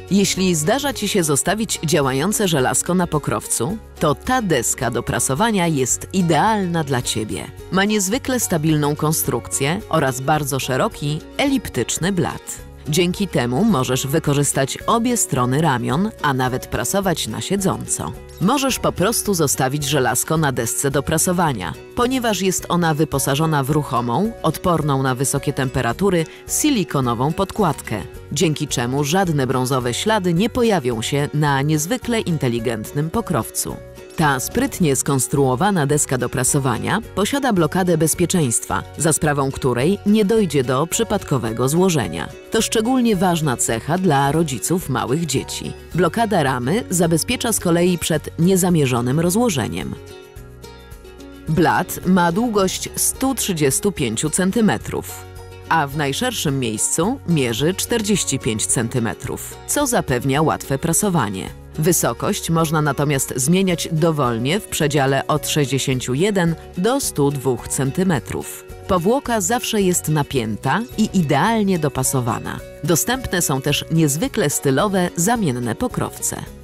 Jeśli zdarza Ci się zostawić działające żelazko na pokrowcu, to ta deska do prasowania jest idealna dla Ciebie. Ma niezwykle stabilną konstrukcję oraz bardzo szeroki, eliptyczny blat. Dzięki temu możesz wykorzystać obie strony ramion, a nawet prasować na siedząco. Możesz po prostu zostawić żelazko na desce do prasowania, ponieważ jest ona wyposażona w ruchomą, odporną na wysokie temperatury, silikonową podkładkę, dzięki czemu żadne brązowe ślady nie pojawią się na niezwykle inteligentnym pokrowcu. Ta sprytnie skonstruowana deska do prasowania posiada blokadę bezpieczeństwa, za sprawą której nie dojdzie do przypadkowego złożenia. To szczególnie ważna cecha dla rodziców małych dzieci. Blokada ramy zabezpiecza z kolei przed niezamierzonym rozłożeniem. Blat ma długość 135 cm, a w najszerszym miejscu mierzy 45 cm, co zapewnia łatwe prasowanie. Wysokość można natomiast zmieniać dowolnie w przedziale od 61 do 102 cm. Powłoka zawsze jest napięta i idealnie dopasowana. Dostępne są też niezwykle stylowe, zamienne pokrowce.